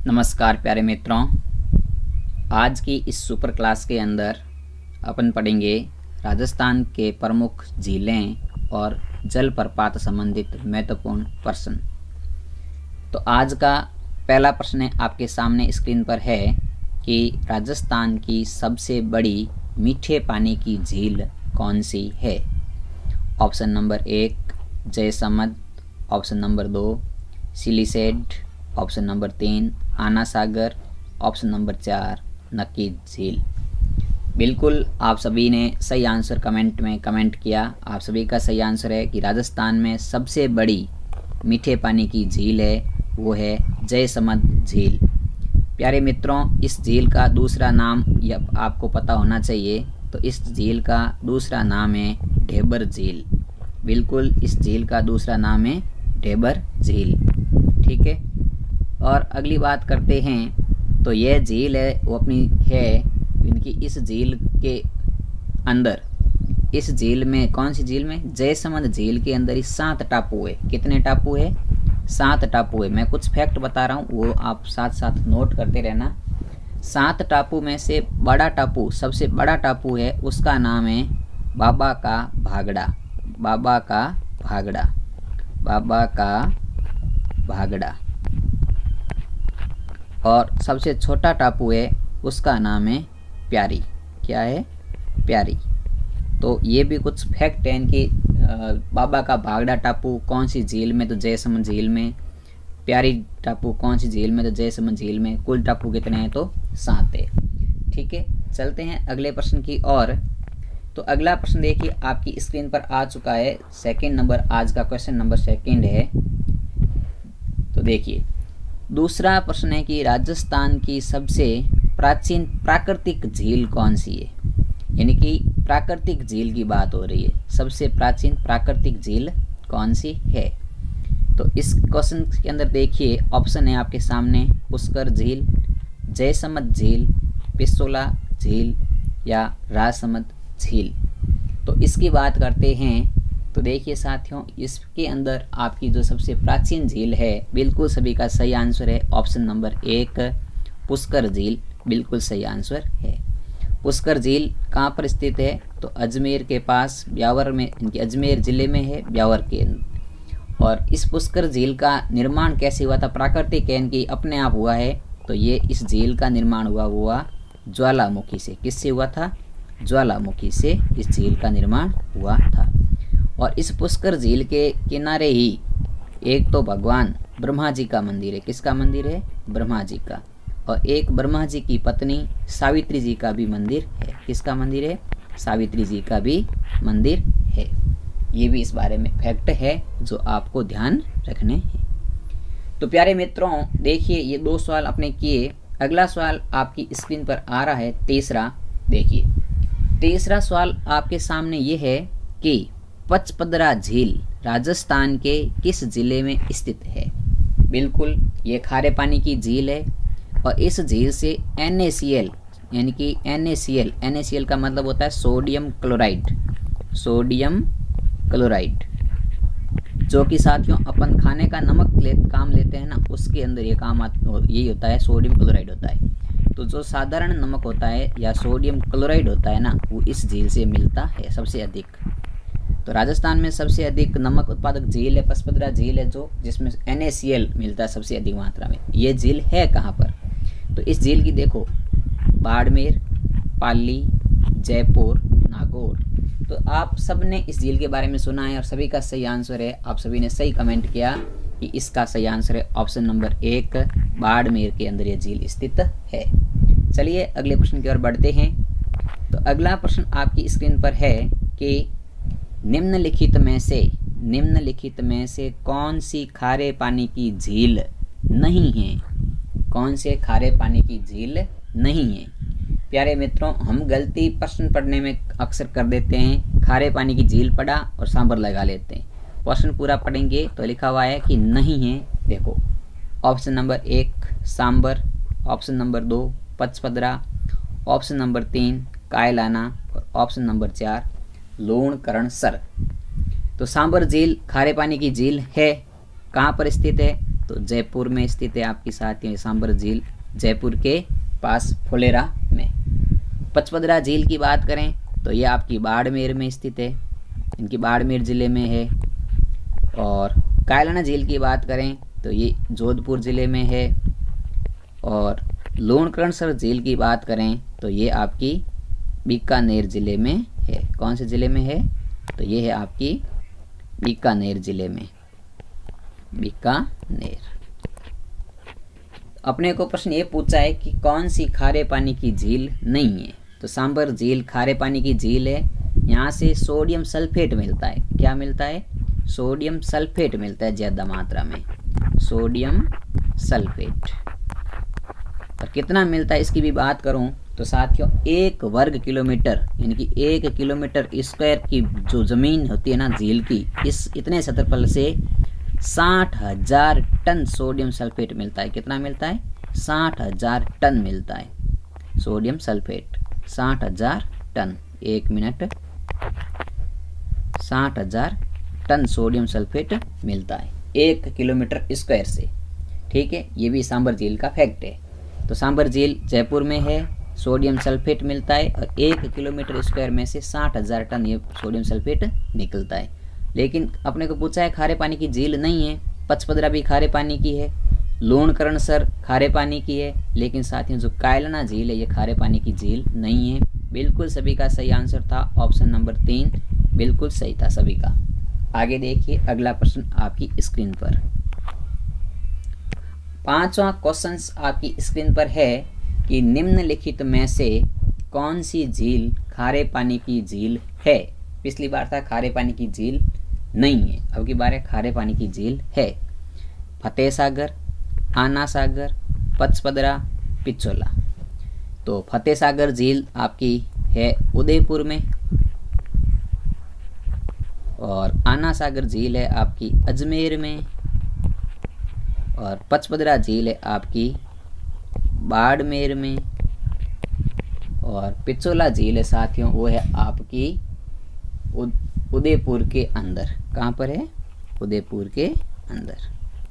नमस्कार प्यारे मित्रों, आज की इस सुपर क्लास के अंदर अपन पढ़ेंगे राजस्थान के प्रमुख झीलें और जलप्रपात संबंधित महत्वपूर्ण प्रश्न। तो आज का पहला प्रश्न आपके सामने स्क्रीन पर है कि राजस्थान की सबसे बड़ी मीठे पानी की झील कौन सी है। Option number 1 Jaisamand, option number 2 Siliserh, option number 3 Ana सागर, ऑप्शन नंबर 4 नक्की झील। बिल्कुल आप सभी ने सही आंसर कमेंट में कमेंट किया। आप सभी का सही आंसर है कि राजस्थान में सबसे बड़ी मीठे पानी की झील है वो है जयसमंद झील। प्यारे मित्रों, इस झील का दूसरा नाम आपको पता होना चाहिए। तो इस झील का दूसरा नाम है ढेबर झील। बिल्कुल इस झील का दूसरा नाम है ढेबर झील। ठीक है, और अगली बात करते हैं। तो यह झील है वो अपनी है इनकी इस झील के अंदर, इस झील में कौन सी झील में, जयसमंद झील के अंदर ही 7 टापू है। कितने टापू है? 7 टापू है। मैं कुछ फैक्ट बता रहा हूँ, वो आप साथ साथ नोट करते रहना। 7 टापू में से बड़ा टापू, सबसे बड़ा टापू है, उसका नाम है बाबा का भागड़ा। बाबा का भागड़ा, बाबा का भागड़ा। और सबसे छोटा टापू है उसका नाम है प्यारी। क्या है? प्यारी। तो ये भी कुछ फैक्ट है इनकी। बाबा का भागड़ा टापू कौन सी झील में? तो जयसमंद झील में। प्यारी टापू कौन सी झील में? तो जयसमंद झील में। कुल टापू कितने हैं? तो 7 है। ठीक है, चलते हैं अगले प्रश्न की ओर। तो अगला प्रश्न देखिए आपकी स्क्रीन पर आ चुका है। सेकंड नंबर, आज का क्वेश्चन नंबर 2 है। तो देखिए दूसरा प्रश्न है कि राजस्थान की सबसे प्राचीन प्राकृतिक झील कौन सी है। यानी कि प्राकृतिक झील की बात हो रही है। सबसे प्राचीन प्राकृतिक झील कौन सी है? तो इस क्वेश्चन के अंदर देखिए ऑप्शन है आपके सामने, पुष्कर झील, जयसमंद झील, पिछोला झील या राजसमंद झील। तो इसकी बात करते हैं। तो देखिए साथियों, इसके अंदर आपकी जो सबसे प्राचीन झील है, बिल्कुल सभी का सही आंसर है ऑप्शन नंबर 1 पुष्कर झील। बिल्कुल सही आंसर है। पुष्कर झील कहाँ पर स्थित है? तो अजमेर के पास, ब्यावर में, इनके अजमेर जिले में है, ब्यावर के। और इस पुष्कर झील का निर्माण कैसे हुआ था? प्राकृतिक है, इनकी अपने आप हुआ है। तो ये इस झील का निर्माण हुआ ज्वालामुखी से। किससे हुआ था? ज्वालामुखी से इस झील का निर्माण हुआ था। और इस पुष्कर झील के किनारे ही एक तो भगवान ब्रह्मा जी का मंदिर है। किसका मंदिर है? ब्रह्मा जी का। और एक ब्रह्मा जी की पत्नी सावित्री जी का भी मंदिर है। किसका मंदिर है? सावित्री जी का भी मंदिर है। ये भी इस बारे में फैक्ट है जो आपको ध्यान रखने हैं। तो प्यारे मित्रों देखिए, ये 2 सवाल आपने किए। अगला सवाल आपकी स्क्रीन पर आ रहा है, तीसरा। देखिए तीसरा सवाल आपके सामने ये है कि पचपदरा झील राजस्थान के किस जिले में स्थित है। बिल्कुल ये खारे पानी की झील है। और इस झील से NaCl, यानी कि NaCl का मतलब होता है सोडियम क्लोराइड। सोडियम क्लोराइड जो कि साथियों अपन खाने का नमक काम लेते हैं ना, उसके अंदर ये काम यही होता है, सोडियम क्लोराइड होता है। तो जो साधारण नमक होता है या सोडियम क्लोराइड होता है ना, वो इस झील से मिलता है सबसे अधिक। तो राजस्थान में सबसे अधिक नमक उत्पादक झील है पचपदरा झील है, जो जिसमें NaCl मिलता है सबसे अधिक मात्रा में। ये झील है कहाँ पर? तो इस झील की देखो, बाड़मेर, पाली, जयपुर, नागौर। तो आप सब ने इस झील के बारे में सुना है और सभी का सही आंसर है। आप सभी ने सही कमेंट किया कि इसका सही आंसर है ऑप्शन नंबर 1 बाड़मेर के अंदर यह झील स्थित है। चलिए अगले प्रश्न की ओर बढ़ते हैं। तो अगला प्रश्न आपकी स्क्रीन पर है कि निम्नलिखित में से कौन सी खारे पानी की झील नहीं है? कौन से खारे पानी की झील नहीं है? प्यारे मित्रों, हम गलती प्रश्न पढ़ने में अक्सर कर देते हैं। खारे पानी की झील पढ़ा और सांबर लगा लेते हैं। प्रश्न पूरा पढ़ेंगे तो लिखा हुआ है कि नहीं है। देखो option number 1 Sambhar, option number 2 Pachpadra, option number 3 Kailana और ऑप्शन नंबर 4 लूणकरणसर। तो सांबर झील खारे पानी की झील है। कहाँ पर स्थित है? तो तो जयपुर में स्थित है आपकी साथियों सांबर झील, जयपुर के पास फुलेरा में। पचपदरा झील की बात करें तो ये आपकी बाड़मेर में स्थित है, इनकी बाड़मेर जिले में है। और कायलाना झील की बात करें तो ये जोधपुर जिले में है। और लूणकरणसर झील की बात करें तो ये आपकी बीकानेर जिले में है। कौन से जिले में है? तो ये है आपकी बीकानेर जिले में, बीकानेर। अपने को प्रश्न ये पूछा है कि कौन सी खारे पानी की झील नहीं है? तो सांबर झील खारे पानी की झील है। यहाँ से सोडियम सल्फेट मिलता है। क्या मिलता है? सोडियम सल्फेट मिलता है ज़्यादा मात्रा में, सोडियम सल्फेट। और कितना मिलता है इसकी भी बात करूं तो साथियों 1 वर्ग किलोमीटर यानी कि 1 किलोमीटर स्क्वायर की जो ज़मीन होती है ना झील की, इस इतने क्षेत्रफल से 60,000 टन सोडियम सल्फेट मिलता है। कितना मिलता है? 60,000 टन मिलता है sodium sulphate. 60,000 ton, 1 minute, 60,000 ton sodium sulphate मिलता है 1 किलोमीटर स्क्वायर से। ठीक है, ये भी सांबर झील का फैक्ट है। तो सांबर झील जयपुर में है, सोडियम सल्फेट मिलता है और 1 किलोमीटर स्क्वायर में से 60,000 टन ये सोडियम सल्फेट निकलता है। लेकिन अपने को पूछा है खारे पानी की झील नहीं है। पचपदरा भी खारे पानी की है, लूणकरणसर खारे पानी की है, लेकिन साथियों जो कायलाना झील है ये खारे पानी की झील नहीं है। बिल्कुल सभी का सही आंसर था ऑप्शन नंबर 3, बिल्कुल सही था सभी का। आगे देखिए अगला प्रश्न आपकी स्क्रीन पर। 5वां क्वेश्चन आपकी स्क्रीन पर है कि निम्नलिखित में से कौन सी झील खारे पानी की झील है? पिछली बार था खारे पानी की झील नहीं है, अब की बार है खारे पानी की झील है। फतेह सागर, आना सागर, पचपदरा, पिछोला। तो फतेह सागर झील आपकी है उदयपुर में और आना सागर झील है आपकी अजमेर में और पचपदरा झील है आपकी बाड़मेर में और पिछोला झील है साथियों वो है आपकी उदयपुर के अंदर। कहाँ पर है? उदयपुर के अंदर।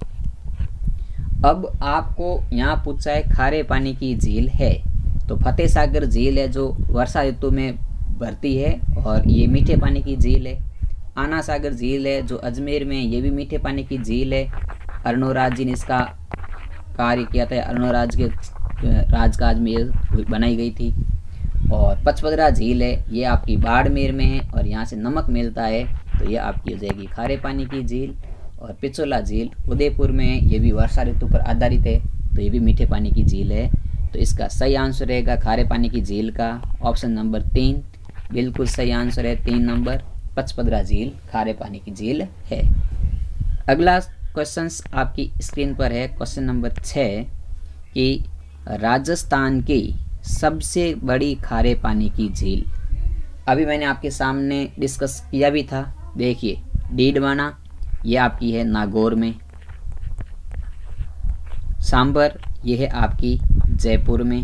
अब आपको यहाँ पूछा है खारे पानी की झील है, तो फतेह सागर झील है जो वर्षा ऋतु में भरती है और ये मीठे पानी की झील है। आना सागर झील है जो अजमेर में, ये भी मीठे पानी की झील है। अर्णोराज जी ने इसका कार्य किया था, अर्णोराज के राजकाज में ये बनाई गई थी। और पचपदरा झील है ये आपकी बाड़मेर में है और यहाँ से नमक मिलता है, तो ये आपकी हो जाएगी खारे पानी की झील। और पिछोला झील उदयपुर में है, ये भी वर्षा ऋतु पर आधारित है, तो ये भी मीठे पानी की झील है। तो इसका सही आंसर रहेगा खारे पानी की झील का ऑप्शन नंबर 3, बिल्कुल सही आंसर है 3 नंबर। पचपदरा झील खारे पानी की झील है। अगला क्वेश्चन आपकी स्क्रीन पर है क्वेश्चन नंबर 6 कि राजस्थान की सबसे बड़ी खारे पानी की झील। अभी मैंने आपके सामने डिस्कस किया भी था। देखिए डीडवाना ये आपकी है नागौर में, सांबर ये है आपकी जयपुर में,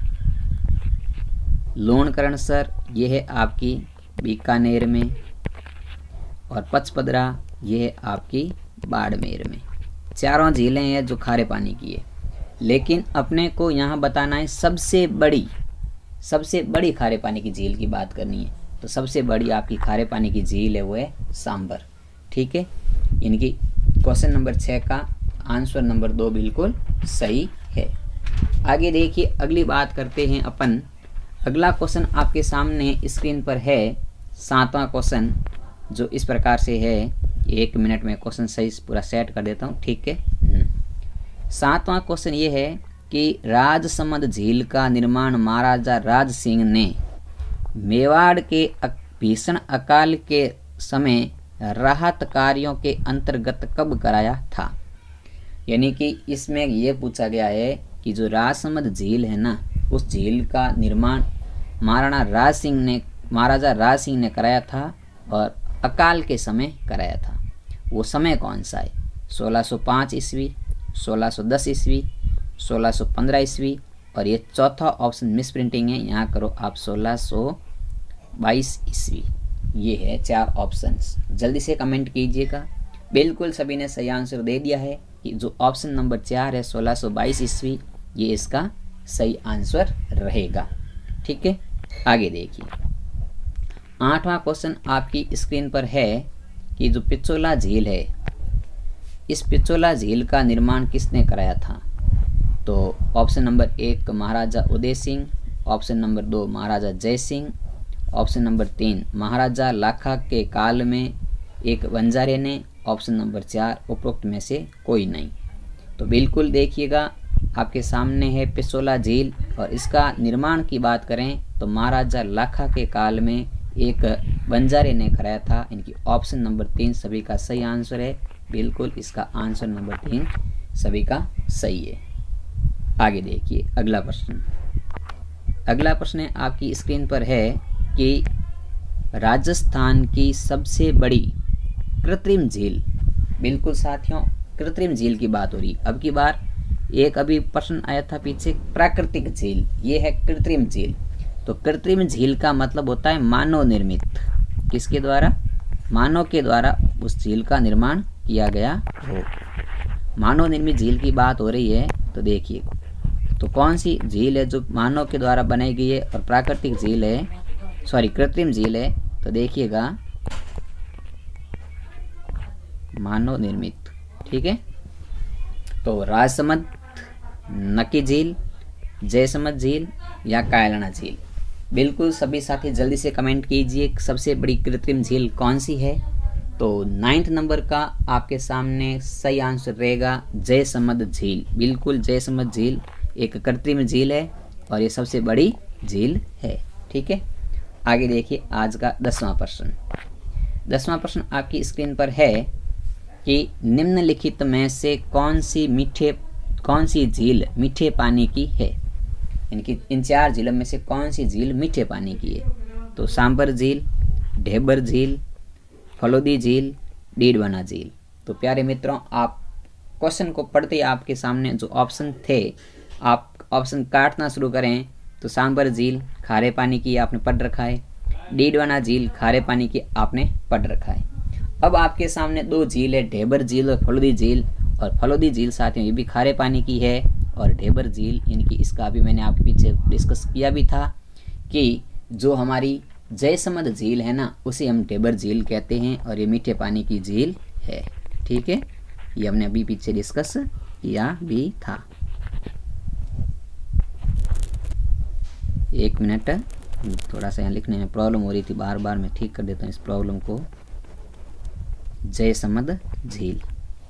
लूणकरणसर ये है आपकी बीकानेर में और पचपदरा ये है आपकी बाड़मेर में। चारों झीलें हैं जो खारे पानी की है, लेकिन अपने को यहाँ बताना है सबसे बड़ी खारे पानी की झील की बात करनी है। तो सबसे बड़ी आपकी खारे पानी की झील है वो है सांबर। ठीक है, इनकी क्वेश्चन नंबर 6 का आंसर नंबर 2 बिल्कुल सही है। आगे देखिए अगली बात करते हैं अपन। अगला क्वेश्चन आपके सामने स्क्रीन पर है 7वां क्वेश्चन, जो इस प्रकार से है। 1 मिनट में क्वेश्चन सही पूरा सेट कर देता हूँ। ठीक है, 7वां क्वेश्चन ये है कि राजसमंद झील का निर्माण महाराजा राज सिंह ने मेवाड़ के भीषण अकाल के समय राहत कार्यों के अंतर्गत कब कराया था? यानी कि इसमें यह पूछा गया है कि जो राजसमंद झील है ना, उस झील का निर्माण महाराजा राज सिंह ने कराया था और अकाल के समय कराया था। वो समय कौन सा है? 1605 ईस्वी, 1610 ईस्वी, 1615 ईस्वी और ये चौथा ऑप्शन मिस प्रिंटिंग है, यहाँ करो आप 1622 ईस्वी। ये है 4 ऑप्शंस। जल्दी से कमेंट कीजिएगा। बिल्कुल सभी ने सही आंसर दे दिया है। कि जो ऑप्शन नंबर 4 है 1622 ईस्वी, ये इसका सही आंसर रहेगा। ठीक है, आगे देखिए 8वां क्वेश्चन आपकी स्क्रीन पर है कि जो पिचोला झील है, इस पिचोला झील का निर्माण किसने कराया था? तो option number 1 Maharaja Uday Singh, option number 2 Maharaja Jai Singh, option number 3 Maharaja Lakha के काल में एक वंजारे ने, ऑप्शन नंबर 4 उपरोक्त में से कोई नहीं। तो बिल्कुल देखिएगा आपके सामने है पिचोला झील, और इसका निर्माण की बात करें तो महाराजा लाखा के काल में एक वंजारे ने कराया था। इनकी ऑप्शन नंबर 3 सभी का सही आंसर है। बिल्कुल इसका आंसर नंबर 3 सभी का सही है। आगे देखिए अगला प्रश्न। अगला प्रश्न आपकी स्क्रीन पर है कि राजस्थान की सबसे बड़ी कृत्रिम झील, बिल्कुल साथियों कृत्रिम झील की बात हो रही। अब की बार एक अभी प्रश्न आया था पीछे प्राकृतिक झील, ये है कृत्रिम झील। तो कृत्रिम झील का मतलब होता है मानव निर्मित। किसके द्वारा? मानव के द्वारा उस झील का निर्माण किया गया हो। मानव निर्मित झील की बात हो रही है, तो देखिए तो कौन सी झील है जो मानव के द्वारा बनाई गई है और प्राकृतिक झील है, सॉरी कृत्रिम झील है? तो देखिएगा मानव निर्मित। ठीक है, तो राजसमंद, नकी झील, जयसमंद झील या कायलाना झील? बिल्कुल सभी साथी जल्दी से कमेंट कीजिए सबसे बड़ी कृत्रिम झील कौन सी है। तो 9th नंबर का आपके सामने सही आंसर रहेगा जयसमंद झील। बिल्कुल जयसमंद झील एक कृत्रिम झील है और ये सबसे बड़ी झील है। ठीक है, आगे देखिए आज का 10वां प्रश्न। 10वां प्रश्न आपकी स्क्रीन पर है कि निम्नलिखित में से कौन सी झील मीठे पानी की है? इनकी इन 4 झीलों में से कौन सी झील मीठे पानी की है? तो सांबर झील, ढेबर झील, फलोदी झील, डीडवाना झील। तो प्यारे मित्रों, आप क्वेश्चन को पढ़ते ही आपके सामने जो ऑप्शन थे, आप ऑप्शन काटना शुरू करें तो सांबर झील खारे पानी की आपने पढ़ रखा है, डीडवाना झील खारे पानी की आपने पढ़ रखा है। अब आपके सामने 2 झील है, ढेबर झील और फलोदी झील। और फलोदी झील साथियों ये भी खारे पानी की है, और ढेबर झील इनकी इसका भी मैंने आपके पीछे डिस्कस किया भी था कि जो हमारी जयसमंद झील है ना, उसे हम ढेबर झील कहते हैं और ये मीठे पानी की झील है। ठीक है, ये हमने अभी पीछे डिस्कस किया भी था। 1 मिनट, थोड़ा सा यहाँ लिखने में प्रॉब्लम हो रही थी, बार बार मैं ठीक कर देता हूँ इस प्रॉब्लम को। जयसमंद झील।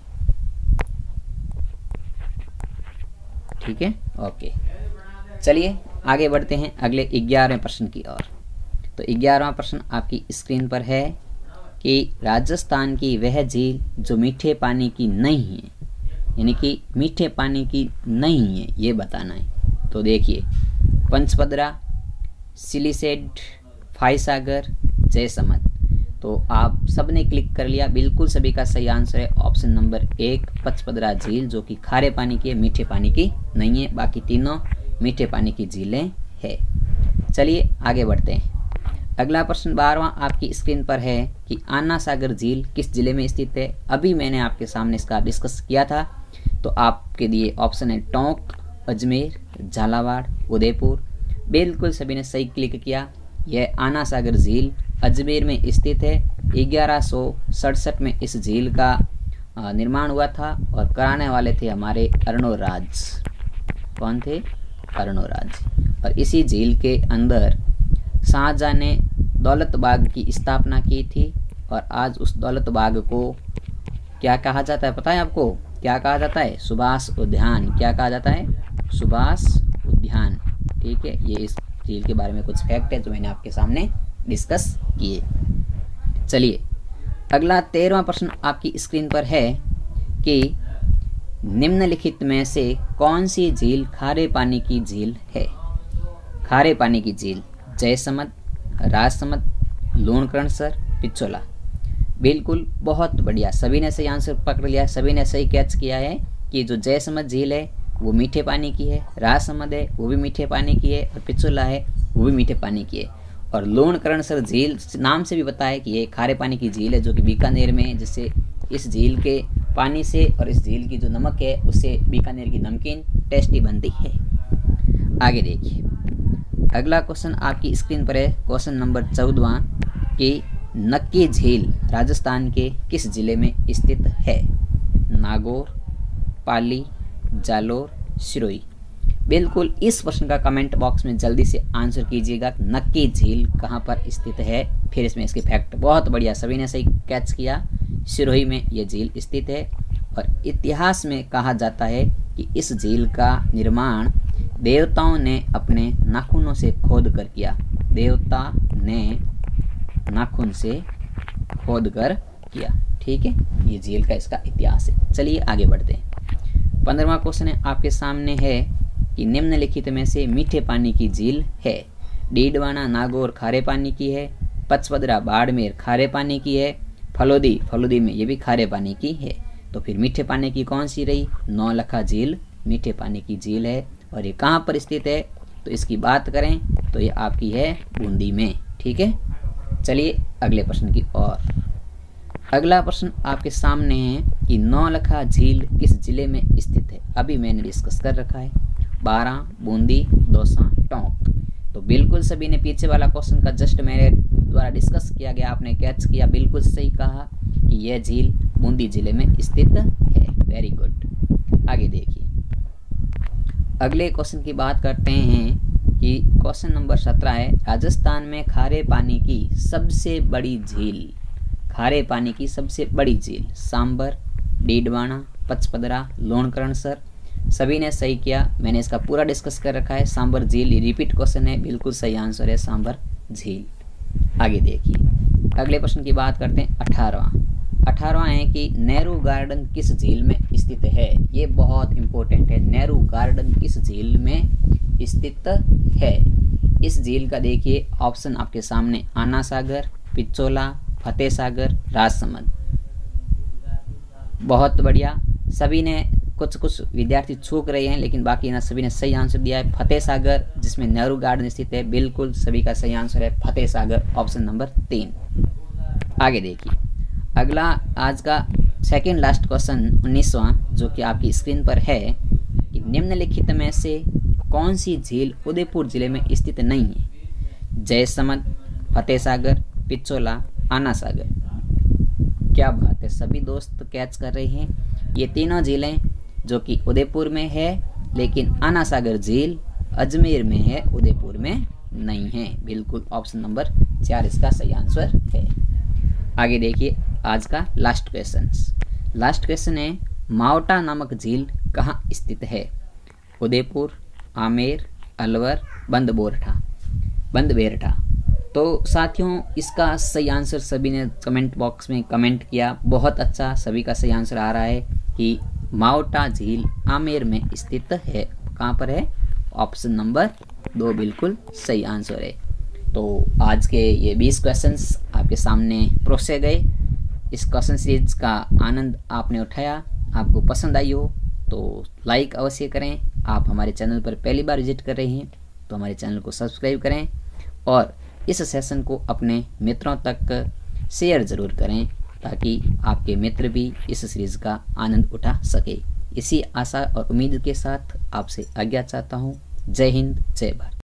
ठीक है, ओके, चलिए आगे बढ़ते हैं अगले 11वें प्रश्न की ओर। तो 11वां प्रश्न आपकी स्क्रीन पर है कि राजस्थान की वह झील जो मीठे पानी की नहीं है, यानी कि मीठे पानी की नहीं है, ये बताना है। तो देखिए पंचपदरा, सिलीसेड, फायसागर, जयसमंद। तो आप सबने क्लिक कर लिया, बिल्कुल सभी का सही आंसर है ऑप्शन नंबर 1 पचपदरा झील, जो कि खारे पानी की है, मीठे पानी की नहीं है। बाकी तीनों मीठे पानी की झीलें है। चलिए आगे बढ़ते हैं। अगला प्रश्न 12वां आपकी स्क्रीन पर है कि आना सागर झील किस जिले में स्थित है? अभी मैंने आपके सामने इसका डिस्कस किया था। तो आपके लिए ऑप्शन है टोंक, अजमेर, झालावाड़, उदयपुर। बिल्कुल सभी ने सही क्लिक किया। यह आना सागर झील अजमेर में स्थित है। 1167 में इस झील का निर्माण हुआ था और कराने वाले थे हमारे अर्णोराज। कौन थे? अर्णोराज। और इसी झील के अंदर शाहजहां ने दौलत बाग की स्थापना की थी। और आज उस दौलत बाग को क्या कहा जाता है पता है आपको? क्या कहा जाता है? सुभाष उद्यान। क्या कहा जाता है? सुभाष उद्यान। ठीक है, ये इस झील के बारे में कुछ फैक्ट है जो मैंने आपके सामने डिस्कस किए। चलिए अगला 13वां प्रश्न आपकी स्क्रीन पर है कि निम्नलिखित में से कौन सी झील खारे पानी की झील है? खारे पानी की झील जयसमंद, राजसमंद, लूणकरणसर, पिचोला। बिल्कुल बहुत बढ़िया, सभी ने सही आंसर पकड़ लिया। सभी ने सही कैच किया है कि जो जयसमंद झील है वो मीठे पानी की है, राजसमंद है वो भी मीठे पानी की है, और पिचोला है वो भी मीठे पानी की है। और लूणकरणसर झील नाम से भी पता है कि ये खारे पानी की झील है जो कि बीकानेर में है, जिससे इस झील के पानी से और इस झील की जो नमक है उससे बीकानेर की नमकीन टेस्टी बनती है। आगे देखिए, अगला क्वेश्चन आपकी स्क्रीन पर है, क्वेश्चन नंबर 14 कि नक्की झील राजस्थान के किस जिले में स्थित है? नागौर, पाली, जालोर, सिरोही। बिल्कुल इस प्रश्न का कमेंट बॉक्स में जल्दी से आंसर कीजिएगा, नक्की झील कहाँ पर स्थित है। फिर इसमें इसके फैक्ट, बहुत बढ़िया, सभी ने सही कैच किया, सिरोही में यह झील स्थित है। और इतिहास में कहा जाता है कि इस झील का निर्माण देवताओं ने अपने नाखूनों से खोद कर किया। देवता ने नाखून से खोद कर किया। ठीक है, ये झील का इसका इतिहास है। चलिए आगे बढ़ते हैं। 15वां क्वेश्चन है आपके सामने है कि निम्नलिखित में से मीठे पानी की झील है? डीडवाना नागौर खारे पानी की है, पचपदरा बाड़मेर खारे पानी की है, फलोदी में ये भी खारे पानी की है। तो फिर मीठे पानी की कौन सी रही? नौलखा झील मीठे पानी की झील है। और ये कहाँ पर स्थित है? तो इसकी बात करें तो ये आपकी है बूंदी में। ठीक है, चलिए अगले प्रश्न की ओर। अगला प्रश्न आपके सामने है कि नौलखा झील किस जिले में स्थित है? अभी मैंने डिस्कस कर रखा है, बारां, बूंदी, दौसा, टोंक। तो बिल्कुल सभी ने पीछे वाला क्वेश्चन का जस्ट मेरे द्वारा डिस्कस किया गया, आपने कैच किया, बिल्कुल सही कहा कि यह झील बूंदी जिले में स्थित है। Very good. आगे देखिए, अगले क्वेश्चन की बात करते हैं कि क्वेश्चन नंबर 17 है, राजस्थान में खारे पानी की सबसे बड़ी झील, खारे पानी की सबसे बड़ी झील सांबर, डीडवाना, पचपदरा, लोणकरणसर। सभी ने सही किया, मैंने इसका पूरा डिस्कस कर रखा है। सांबर झील, ये रिपीट क्वेश्चन है, बिल्कुल सही आंसर है सांबर झील। आगे देखिए, अगले प्रश्न की बात करते हैं 18वां है कि नेहरू गार्डन किस झील में स्थित है? ये बहुत इंपॉर्टेंट है, नेहरू गार्डन किस झील में स्थित है? इस झील का देखिए ऑप्शन आपके सामने, आना सागर, पिचोला, फतेह सागर, राजसमंद। बहुत बढ़िया, सभी ने कुछ विद्यार्थी चूक रहे हैं, लेकिन बाकी ना सभी ने सही आंसर दिया है फतेह सागर, जिसमें नेहरू गार्डन स्थित है। बिल्कुल सभी का सही आंसर है फतेह सागर, ऑप्शन नंबर 3। आगे देखिए, अगला आज का सेकेंड लास्ट क्वेश्चन 19वां, जो कि आपकी स्क्रीन पर है कि निम्नलिखित में से कौन सी झील उदयपुर जिले में स्थित नहीं है? जयसमंद, फतेह सागर, पिचोला, आना सागर। क्या बात है, सभी दोस्त कैच कर रहे हैं। ये तीनों झीलें जो कि उदयपुर में है, लेकिन आना सागर झील अजमेर में है, उदयपुर में नहीं है। बिल्कुल ऑप्शन नंबर 4 इसका सही आंसर है। आगे देखिए, आज का लास्ट क्वेश्चन है, मावटा नामक झील कहाँ स्थित है? उदयपुर, आमेर, अलवर, बंदबेरठा। तो साथियों, इसका सही आंसर सभी ने कमेंट बॉक्स में कमेंट किया, बहुत अच्छा, सभी का सही आंसर आ रहा है कि मावटा झील आमेर में स्थित है। कहाँ पर है? ऑप्शन नंबर 2 बिल्कुल सही आंसर है। तो आज के ये 20 क्वेश्चंस आपके सामने परोसे गए। इस क्वेश्चन सीरीज का आनंद आपने उठाया, आपको पसंद आई हो तो लाइक अवश्य करें। आप हमारे चैनल पर पहली बार विजिट कर रहे हैं तो हमारे चैनल को सब्सक्राइब करें और इस सेशन को अपने मित्रों तक शेयर ज़रूर करें, ताकि आपके मित्र भी इस सीरीज़ का आनंद उठा सके। इसी आशा और उम्मीद के साथ आपसे आज्ञा चाहता हूँ। जय हिंद, जय भारत।